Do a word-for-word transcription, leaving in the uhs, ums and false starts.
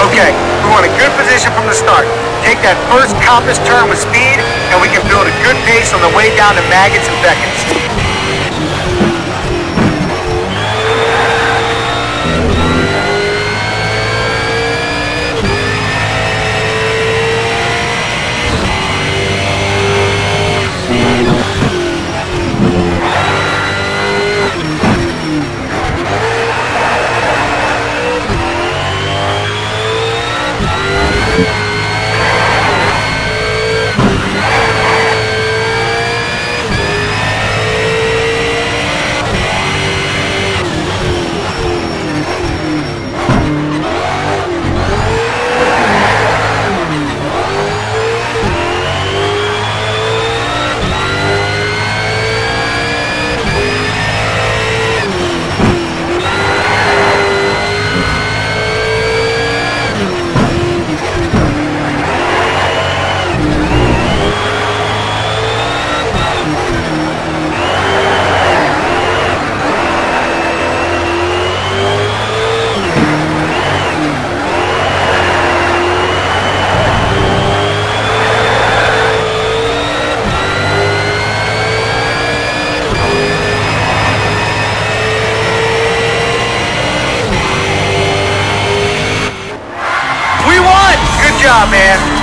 Okay, we want a good position from the start. Take that first compass turn with speed, and we can build a good pace on the way down to Maggots and Beckets. Good job, man.